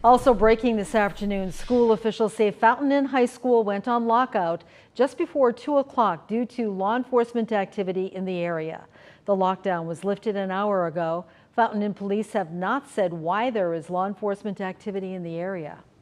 Also breaking this afternoon, school officials say Fountain Inn High School went on lockout just before 2 o'clock due to law enforcement activity in the area. The lockdown was lifted an hour ago. Fountain Inn police have not said why there is law enforcement activity in the area.